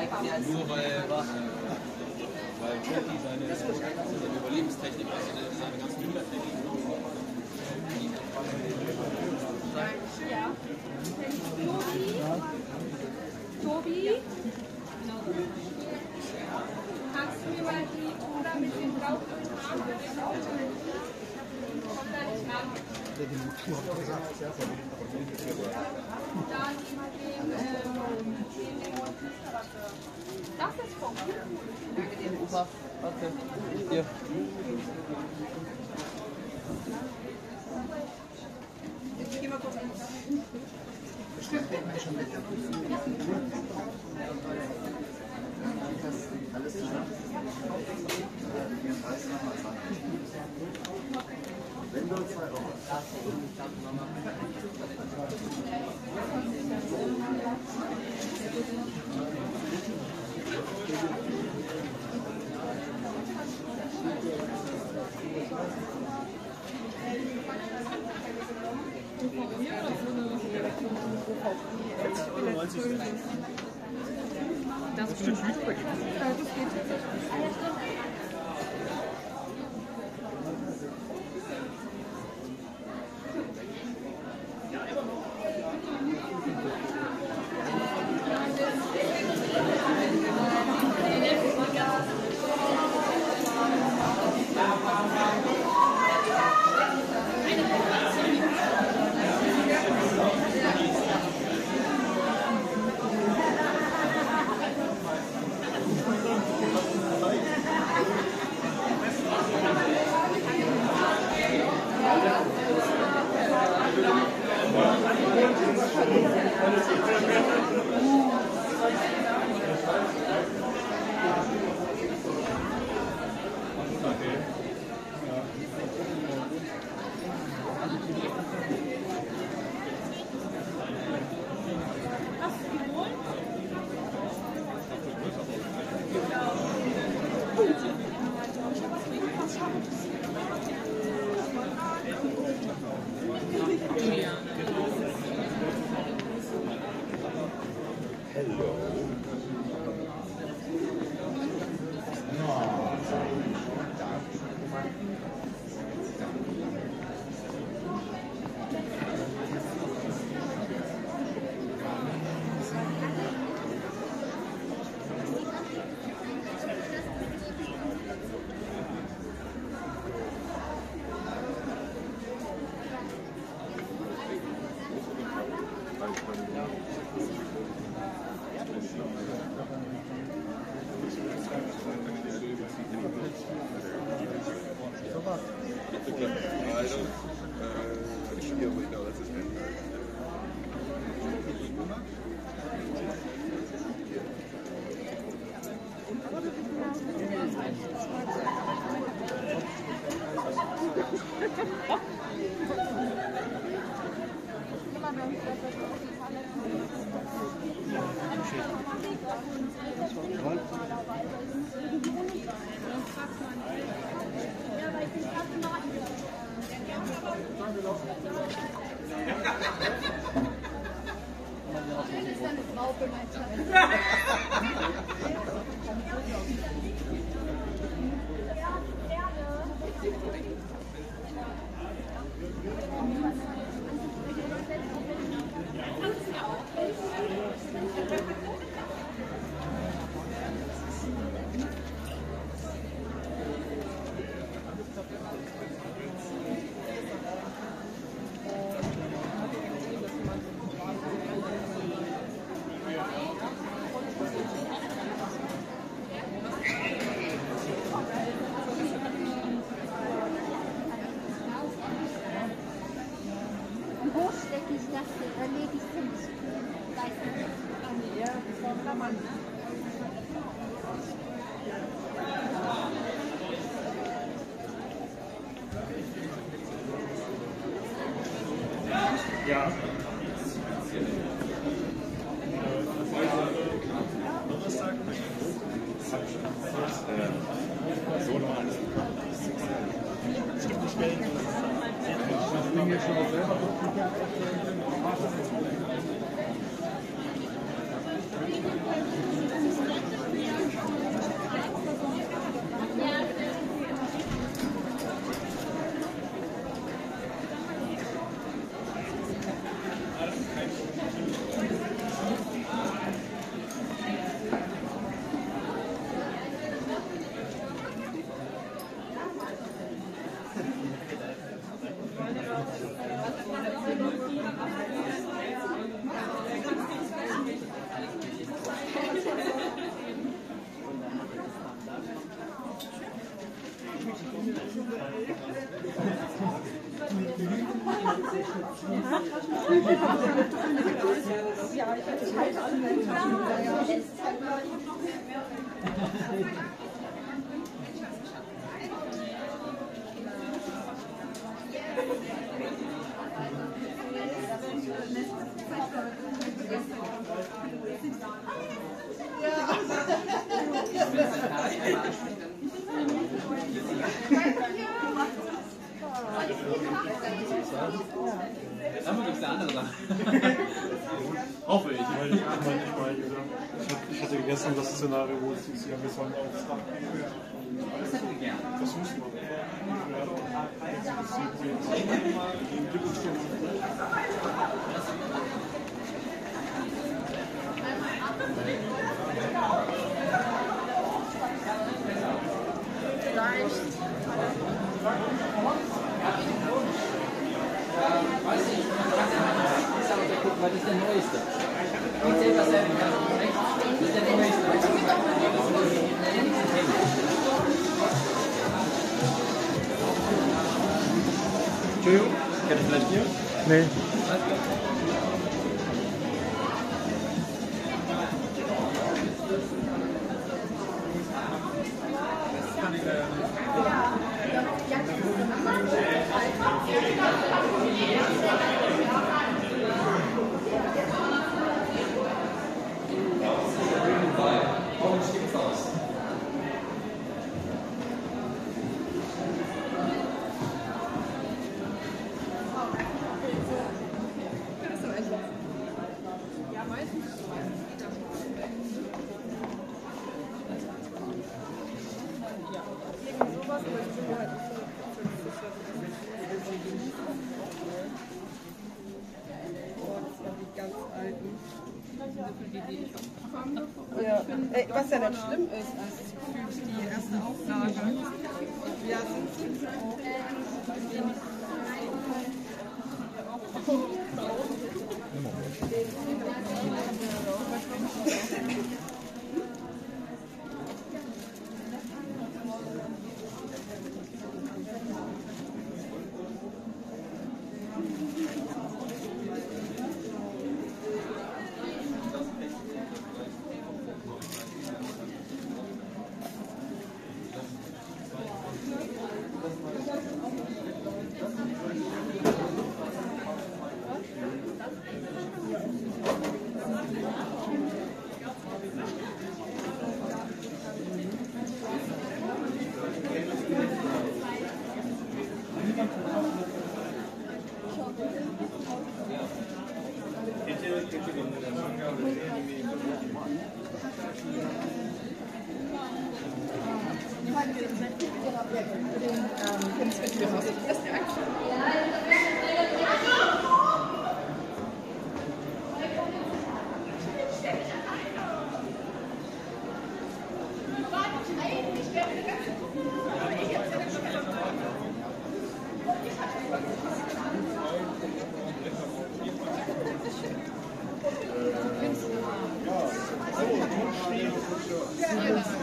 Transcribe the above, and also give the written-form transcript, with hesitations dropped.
Nur weil Jackie seine Überlebenstechnik, seine ganzen Übertechnik. Ja. Tobi? Kannst du mir mal die Cola mit dem blauen Arm kommt da nicht ran? Da mal den das ist vom Danke dir, Opa. Okay. Hier. Jetzt gehen wir kurz hin. Bestimmt werden wir schon mit. Alles zusammen. 34 nochmal 20. Wenn du 2 Euro hast. Das geht. Ja. So normal ist bestimmte Stellen. Das Ding jetzt schon selber Dann gibt es eine andere Sache. Hoffe ich. Ich hatte gestern das Szenario, wo es sich ein bisschen aufs Dach geht. Das hätten wir gern. Das müssen wir. Weiß ich, man kann ja mal gucken, was ist der neueste? Und sehen, was er rechts. Das ist der neueste. Entschuldigung, kennt ihr vielleicht hier? Nee. Ja. Was ja nicht schlimm ist, ist die erste Auflage. Ja, sind Ja, das